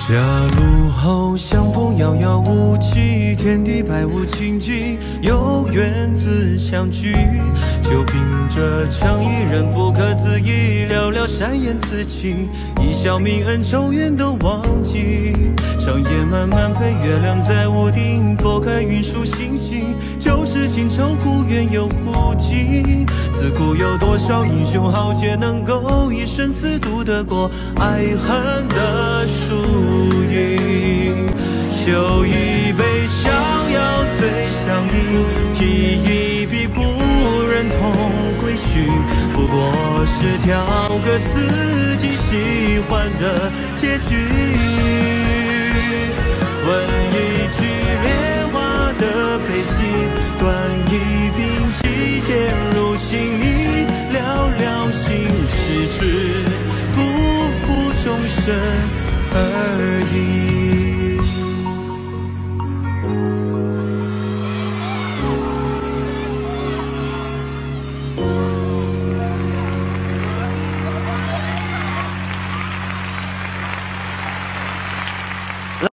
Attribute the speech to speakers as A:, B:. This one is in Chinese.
A: 狭路后相逢遥遥无期，天地百无禁忌，有缘自相聚。就凭这诚意，人不可思议，寥寥善言自己，一笑泯恩仇怨都忘记。长夜漫漫陪月亮在屋顶，拨开云数星星，就是情仇忽远又忽近。自古有多少英雄豪杰能够以生死赌得过爱恨的输赢？酒一杯，逍遥随相依，提一笔，故人同归去。不过是挑个自己喜欢的结局。问一句莲花的悲喜，断一鬓际渐入情意，寥寥心事，只不负众生而已。